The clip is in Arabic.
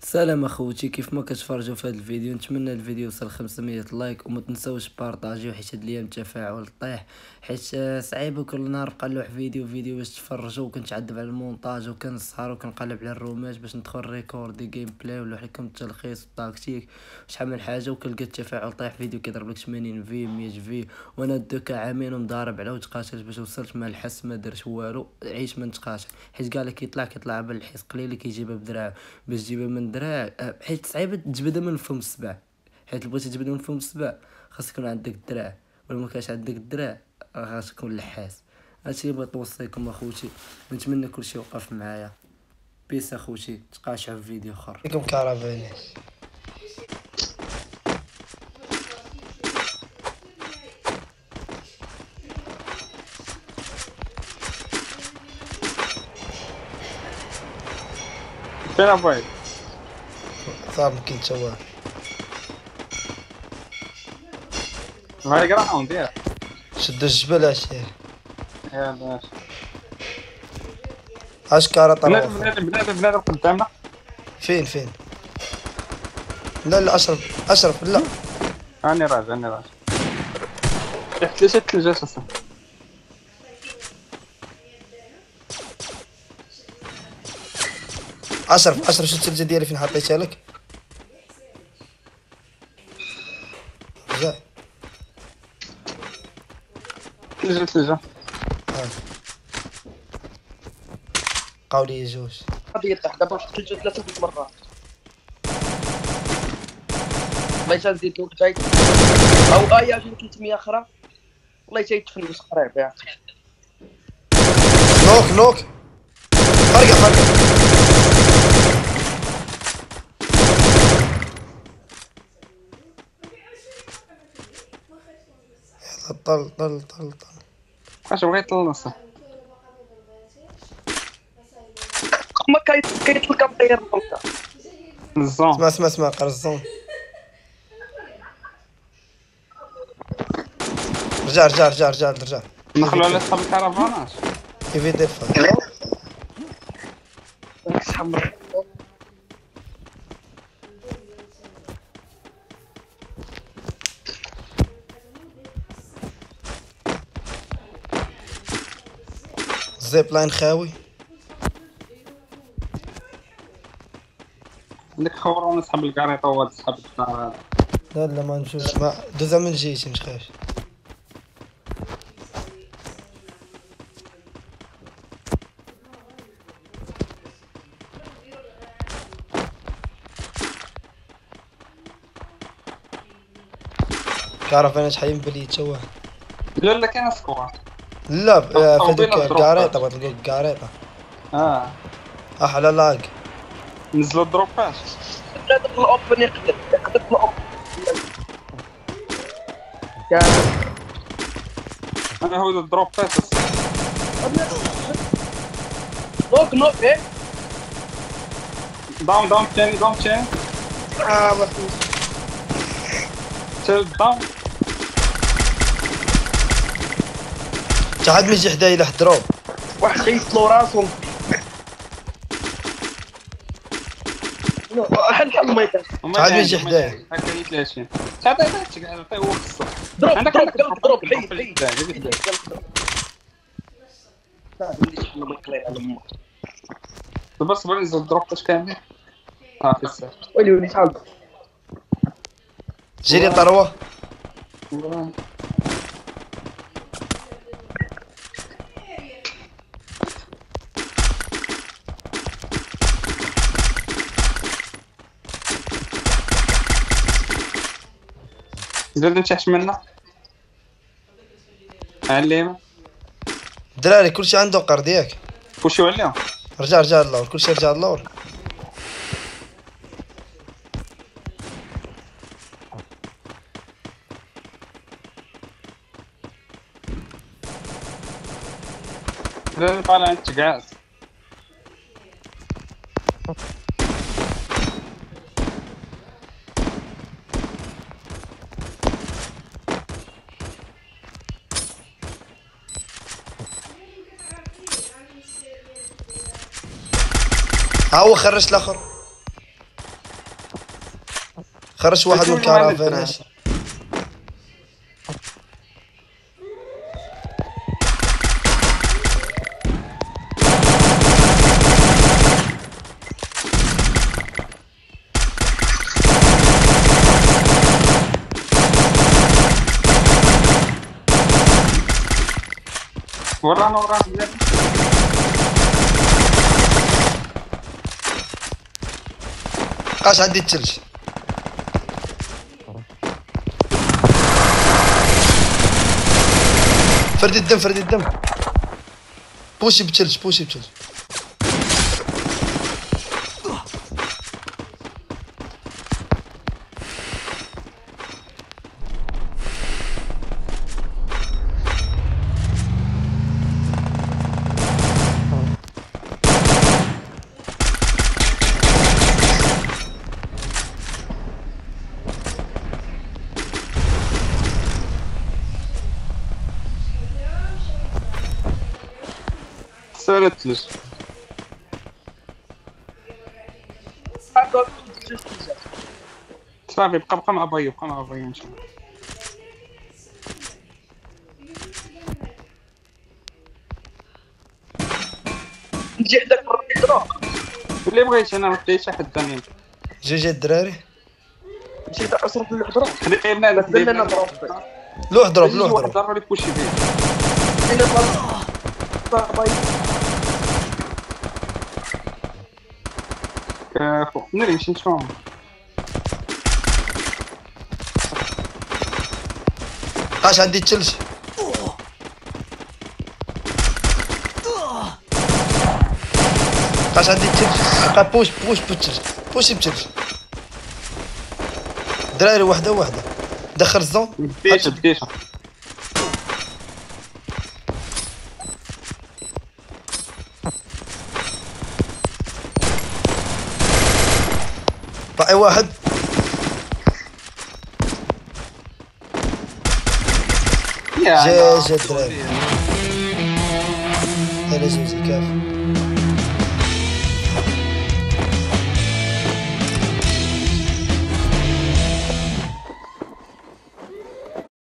سلام اخوتي، كيف ما كتفرجوا في هذا الفيديو نتمنى الفيديو يوصل 500 لايك وما تنساوش بارطاجيو حيت هاد الايام التفاعل طيح. حيت صعيبه كل نهار بقى نلوح فيديو باش تفرجوا، وكنتعذب على المونتاج وكنسهر وكنقلب على الرومات باش ندخل ريكوردي جيم بلاي ونلوح لكم التلخيص والتكتيك وشحال من حاجه، وكنلقى التفاعل طايح فيديو كيضرب لك 80 في 100 في، وانا دوكا عامين ومضارب على وتقاتل باش وصلت مع الحس ما درت والو، عيش ما نتقاتل حيت قال لك كيطلع بالحس قليل كيجيبها بدراعه باش تجيبها من دراع، حيت صعيبه تجبدها من فم السبع. حيت بغيتي تجبدها من فم السبع خاص يكون عندك الدراع، ولا ما كانش عندك الدراع خاص تكون لحاس. هادشي اللي بغيت نوصيكم اخوتي، نتمنى كلشي يوقف معايا. بيس اخوتي، تقاشعوا في فيديو اخر. فيكم كرفاني. فين ابوي؟ صعب كي تسوى هاي جراوند يا شد الجبل اشي يلا اشكارة بنادم قدامنا. فين لا اشرف لا اني راجع تحت ليش الثلجة اساسا. اشرف شو الثلجة ديالي فين حطيتها لك؟ رجع ثلجة قولي جوج غادي يطيح دابا في الثلجة 3 مرات. والله حتى نزيد لك جاي او ايا جاي 300 اخرى، والله حتى يتفلوس قريب يا اخي. نوك فرقة يلا طل واش بغيت النص ما كيطلق الطير البلكه الزون. اسمع قرزون. رجع نخلو على صحاب الكرفانات. كيفي ديفا حمر. زيب لاين خاوي. عندك خبرونا صحاب الكاريطة وهاد صحاب الدار. لا ما نشوفش ما دوزا من جيتي متخافش. كرفانات حيين بلي توا لا كاين سكوار. لا في ديك بينا الكاريطة بغيت نلقى الكاريطة على لاق نزلوا الدروبات. بنادم الاوبن يقدر الاوبن انا هو الدروبات نوك ايه داون تاني ما فيش تل داون. شحال من يجي حدايا له دروب واحد يطلو راسهم. حل ما يدير. شحال من يجي حدايا هكا يتلاشين تعطي هو خصو. دروب دابا صبر نزل الدروبات كاملين. في الساعة ويلي شحال جيري طروة زاد نتحش منا علينا دراري كلشي عنده قرد ياك. كلشي عليهم. رجع اللور كلشي رجع اللور. لا طالع انت قاعد. ها هو خرج الاخر. خرج واحد من شنو معنا الكرافانات. ورانا بقاش عندي الثلج. فردي الدم فردي الدم. بوشي بثلج بوشي بثلج. سالت ليش صافي بقى مع بايو بقى مع بايو ان شاء الله. نجي عندك الريدرو. اللي بغيت انا رديت شي حد ثاني. جي الدراري. نجي عصرة الهضره. خلينا بس لنا ضرب. لوح ضرب لوح واحد ضرب. ضرب لي بوشي فيه. لنا ضرب. فوق نمشي نشوفهم. بقاش عندي الثلج. بقاش عندي الثلج. بقى بوش بالثلج بوشي بثلج. دراري وحده وحده. دخل الزون. بديتها باقي واحد. يا جي الدراري. هلا جوزي كاف.